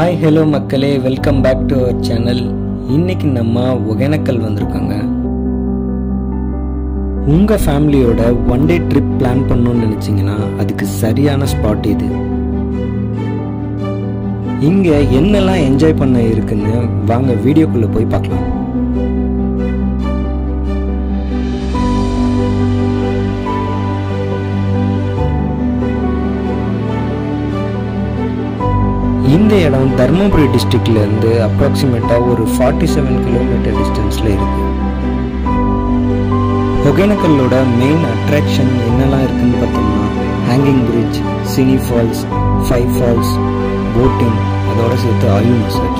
Hi hello மக்களே, welcome back to our channel. இன்னைக்கு நம்ம ஒகேனக்கல் வந்திருக்காங்க. உங்கள் ஃபேமிலியோட ஒன் டே ட்ரிப் பிளான் பண்ணணும்னு நினச்சிங்கன்னா அதுக்கு சரியான ஸ்பாட் இது. இங்கே என்னெல்லாம் என்ஜாய் பண்ண இருக்குன்னு வாங்க வீடியோக்குள்ளே போய் பார்க்கலாம். இந்த இடம் தர்மபுரி டிஸ்ட்ரிக்ட்லேருந்து அப்ராக்சிமேட்டாக ஒரு 47 கிலோமீட்டர் டிஸ்டன்ஸில் இருக்குது. ஒகேனக்கல்லோட மெயின் அட்ராக்ஷன் என்னெல்லாம் இருக்குதுன்னு பார்த்தோம்னா ஹேங்கிங் பிரிட்ஜ், சினி ஃபால்ஸ், 5 ஃபால்ஸ், போட்டிங், அதோட சேர்த்து ஆயில் மசாஜ்.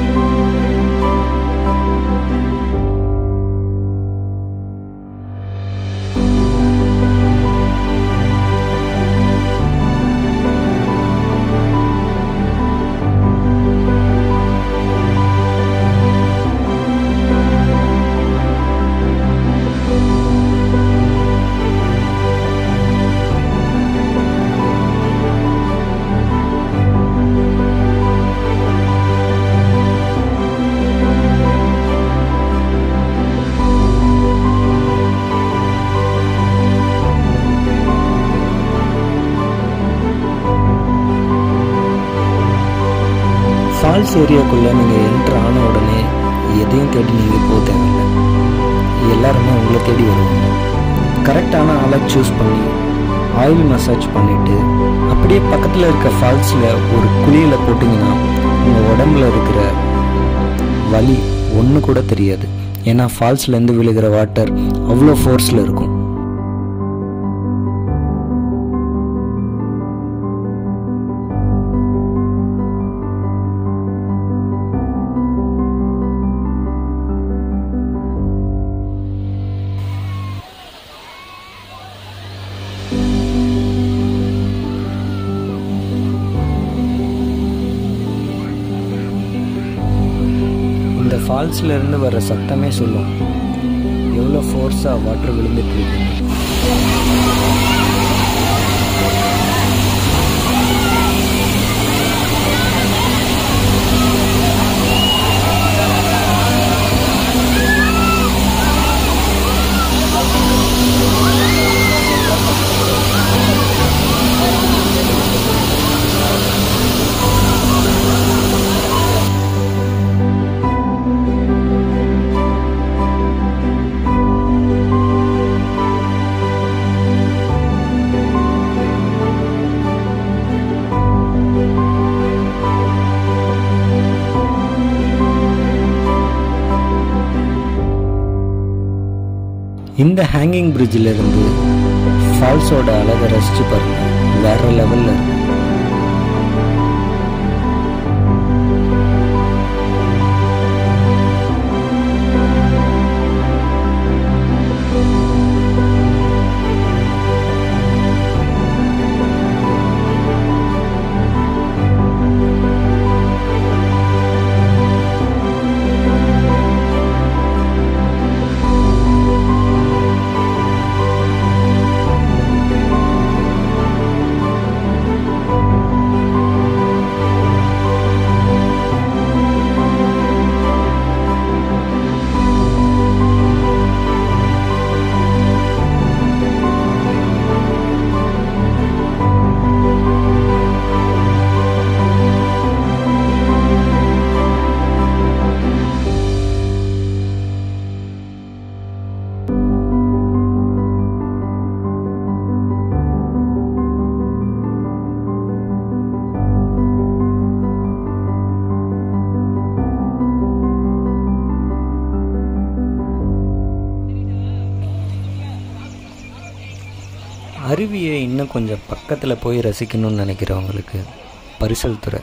ஃபால்ஸ் ஏரியாக்குள்ளே நீங்கள் என்ட்ரு ஆன உடனே எதையும் தேடி நீங்கள் போக தேவையில்லை. எல்லாருமே உங்களை தேடி வருவாங்க. கரெக்டான ஆளை சூஸ் பண்ணி ஆயில் மசாஜ் பண்ணிவிட்டு அப்படியே பக்கத்தில் இருக்க ஃபால்ஸில் ஒரு குழியில் போட்டிங்கன்னா உங்கள் உடம்புல இருக்கிற வலி ஒன்று கூட தெரியாது. ஏன்னா ஃபால்ஸ்லேருந்து விழுகிற வாட்டர் அவ்வளோ ஃபோர்ஸில் இருக்கும். இந்த ஃபால்ஸ்ல இருந்து வர சத்தமே சொல்லும் எவ்வளோ ஃபோர்ஸாக வாட்டர் விழுந்துட்டு இருக்கு. இந்த ஹேங்கிங் பிரிட்ஜில் இருந்து ஃபால்ஸோட அழகை ரசிச்சு பாருங்க, வேற லெவலில் இருக்கு. அருவியை இன்னும் கொஞ்சம் பக்கத்தில் போய் ரசிக்கணும்னு நினைக்கிறவங்களுக்கு பரிசல் துறை.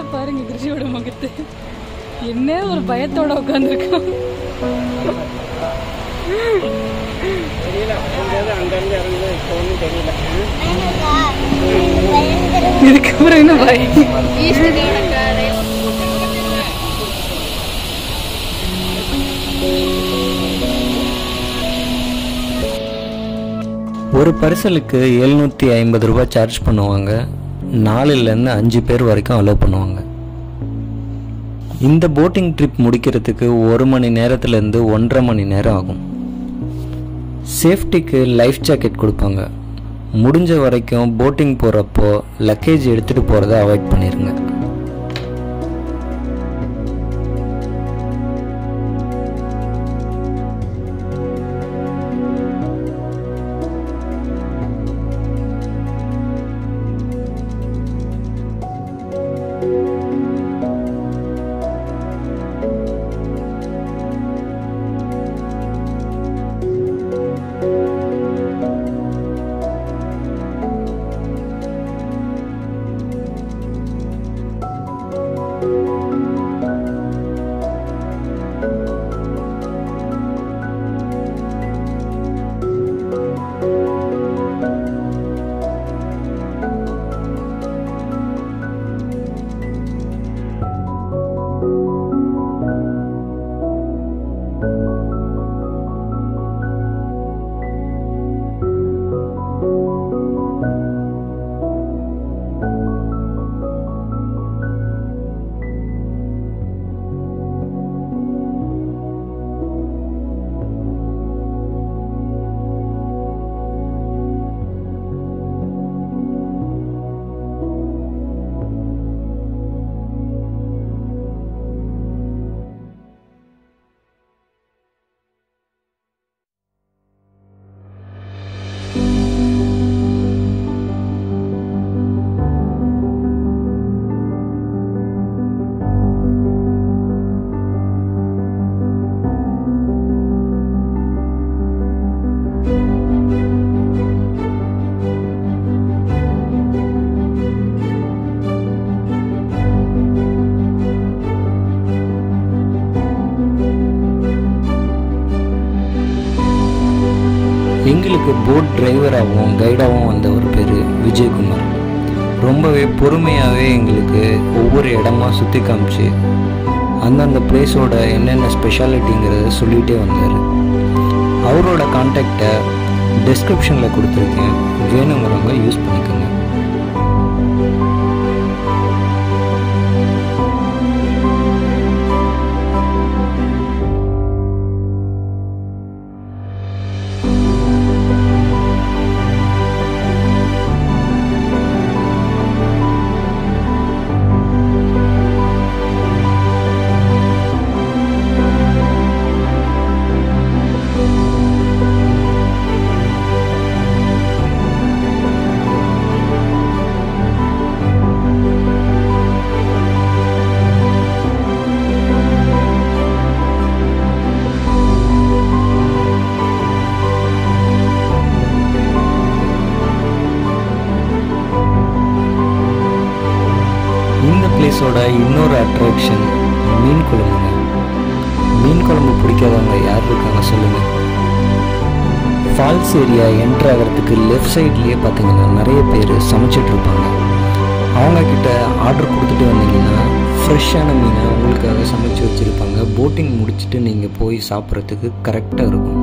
பாருங்க கிருஷியோட முகத்தை, என்ன ஒரு பயத்தோட உட்காந்துருக்கான். இதுக்கப்புறம் என்ன பயம்? ஒரு பரிசலுக்கு 750 ரூபாய் சார்ஜ் பண்ணுவாங்க. 4லேருந்து 5 பேர் வரைக்கும் அலோவ் பண்ணுவாங்க. இந்த போட்டிங் ட்ரிப் முடிக்கிறதுக்கு 1 மணி நேரத்துலேருந்து 1.5 மணி நேரம் ஆகும். சேஃப்டிக்கு லைஃப் ஜாக்கெட் கொடுப்பாங்க. முடிஞ்ச வரைக்கும் போட்டிங் போகிறப்போ லக்கேஜ் எடுத்துகிட்டு போகிறத அவாய்ட் பண்ணிடுங்க. எங்களுக்கு போட் டிரைவராகவும் கைடாகவும் வந்த ஒரு பேர் விஜயகுமார். ரொம்பவே பொறுமையாகவே எங்களுக்கு ஒவ்வொரு இடமா சுற்றி காமிச்சு அந்தந்த பிளேஸோட என்னென்ன ஸ்பெஷாலிட்டிங்கிறத சொல்லிகிட்டே வந்தார். அவரோட கான்டாக்டை டிஸ்கிரிப்ஷனில் கொடுத்துருக்கேன், வேணுங்கிறவங்க யூஸ் பண்ணிக்கோங்க. இந்த பிளேஸோட இன்னொரு அட்ராக்ஷன் மீன் குழம்புங்க. மீன் குழம்பு பிடிக்காதவங்க யார் இருக்காங்க சொல்லுங்கள். ஃபால்ஸ் ஏரியா என்ட்ரு ஆகிறதுக்கு லெஃப்ட் சைட்லேயே பார்த்தீங்கன்னா நிறைய பேர் சமைச்சிட்டு இருப்பாங்க. அவங்கக்கிட்ட ஆர்டர் கொடுத்துட்டு வந்தீங்கன்னா ஃப்ரெஷ்ஷான மீனை உங்களுக்காக சமைச்சு வச்சுருப்பாங்க. போட்டிங் முடிச்சுட்டு நீங்கள் போய் சாப்பிட்றதுக்கு கரெக்டாக இருக்கும்.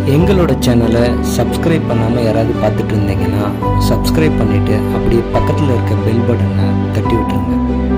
எங்களோட சேனலை சப்ஸ்கிரைப் பண்ணாமல் யாராவது பார்த்துட்டு இருந்தீங்கன்னா சப்ஸ்கிரைப் பண்ணிவிட்டு அப்படியே பக்கத்தில் இருக்க பெல் பட்டனை தட்டி விட்டுருங்க.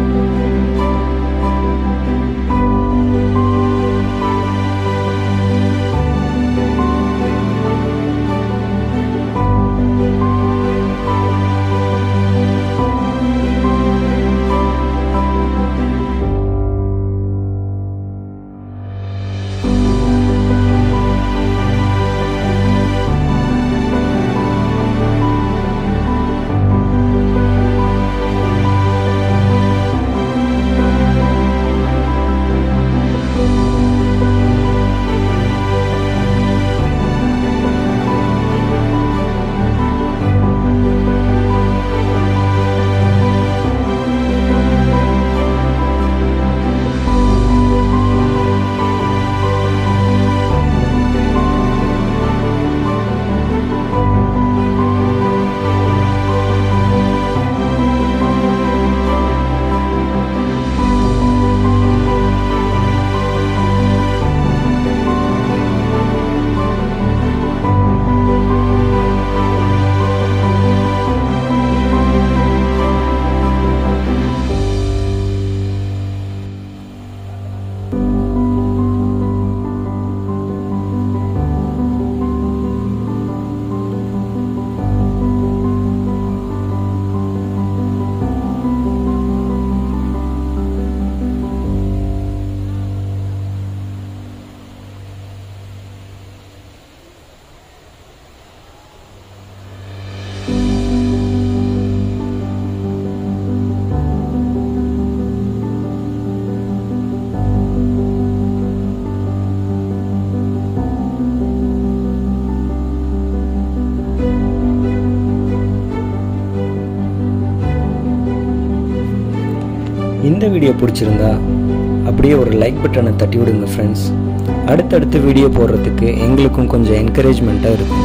இந்த வீடியோ பிடிச்சிருந்தா அப்படியே ஒரு லைக் பட்டனை தட்டி விடுங்க ஃப்ரெண்ட்ஸ். அடுத்தடுத்து வீடியோ போடுறதுக்கு எங்களுக்கும் கொஞ்சம் என்கரேஜ்மெண்ட்டாக இருக்கும்.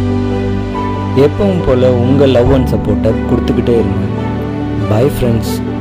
எப்பவும் போல் உங்கள் லவ் அண்ட் சப்போர்ட்டை கொடுத்துக்கிட்டே இருங்க. Bye friends.